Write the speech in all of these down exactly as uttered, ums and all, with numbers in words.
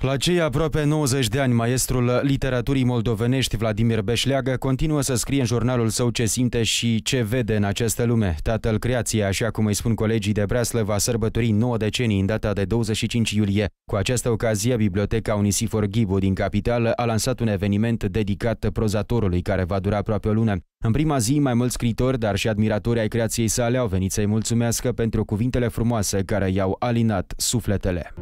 La cei aproape nouăzeci de ani, maestrul literaturii moldovenești Vladimir Beșleagă continuă să scrie în jurnalul său ce simte și ce vede în această lume. Tatăl creației, așa cum îi spun colegii de Breaslă, va sărbători nouă decenii în data de douăzeci și cinci iulie. Cu această ocazie, Biblioteca Unisifor Ghibu din capitală a lansat un eveniment dedicat prozatorului, care va dura aproape o lună. În prima zi, mai mulți scriitori, dar și admiratori ai creației sale au venit să-i mulțumească pentru cuvintele frumoase care i-au alinat sufletele.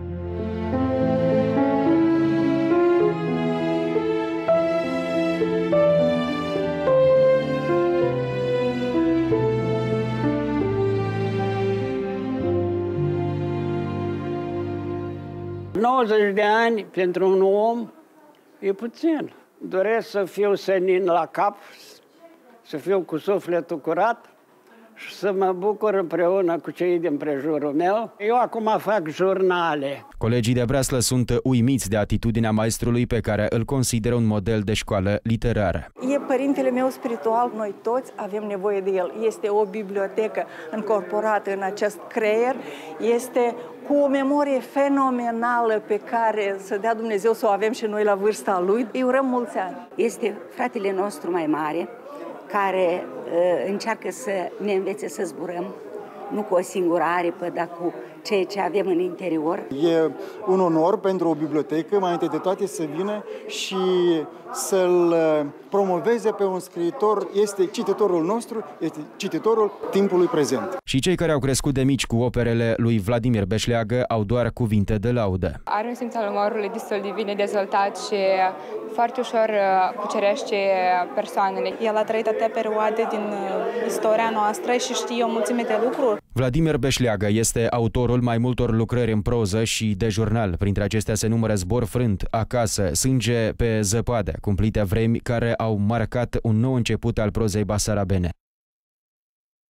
nouăzeci de ani pentru un om e puțin. Doresc să fiu senin la cap, să fiu cu sufletul curat și să mă bucur împreună cu cei din prejurul meu. Eu acum fac jurnale. Colegii de Breaslă sunt uimiți de atitudinea maestrului pe care îl consideră un model de școală literară. E părintele meu spiritual, noi toți avem nevoie de el. Este o bibliotecă încorporată în acest creier, este cu o memorie fenomenală pe care să dea Dumnezeu să o avem și noi la vârsta lui. Îi urăm mulți ani. Este fratele nostru mai mare, care uh, încearcă să ne învețe să zburăm, nu cu o singură aripă, dar cu ceea ce avem în interior. E un onor pentru o bibliotecă, mai întâi de toate, să vină și să-l promoveze pe un scriitor. Este cititorul nostru, este cititorul timpului prezent. Și cei care au crescut de mici cu operele lui Vladimir Beșleagă au doar cuvinte de laudă. Are un simț al umorului destul de bine dezvoltat și foarte ușor cucerește persoanele. El a trăit atâtea perioade din istoria noastră și știe o mulțime de lucruri. Vladimir Beșleagă este autorul mai multor lucrări în proză și de jurnal. Printre acestea se numără Zbor frânt, Acasă, Sânge pe zăpadă, cumplite vremi care au marcat un nou început al prozei basarabene.